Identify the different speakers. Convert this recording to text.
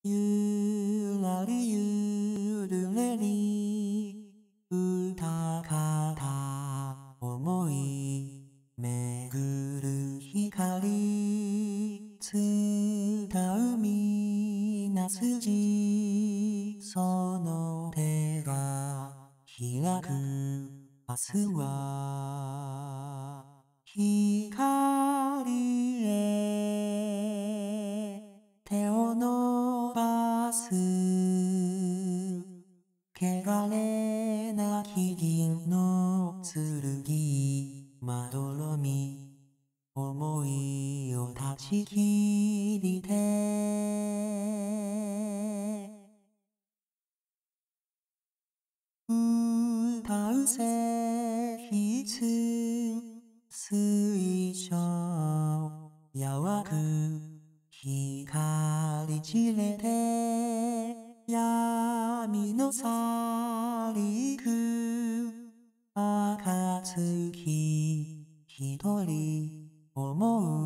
Speaker 1: ゆらりゆるれり歌方思い巡る光伝うみなすじその手が開く明日は光へ手を伸ばす汚れなき銀の剣まどろみ思いを断ち切りて歌うせ筆水晶柔く光散れて闇の去りく暁一人思う